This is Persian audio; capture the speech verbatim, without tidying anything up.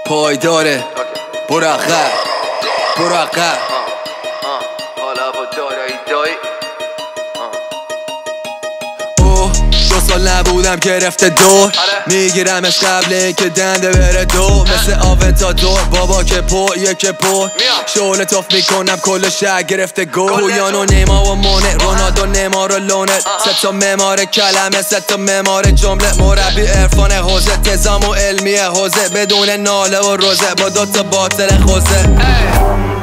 پایداره برو عقب برو عقب حالا با دارایی دایی اوه دو سال نبودم گرفته دور میگیرمش قبل اینکه دنده بره دور مثل آونتادور بابا که پر یک پر شعله توف میکنم کل شهر گرفته گل پویان و نیما و مونه رونالدو نیمار و لونه سه تا معمار کلمه سه تا معمار جمله مربی عرفان حوزه تزام و علمی حوزه بدون ناله و روزه با دو تا باطل خوزه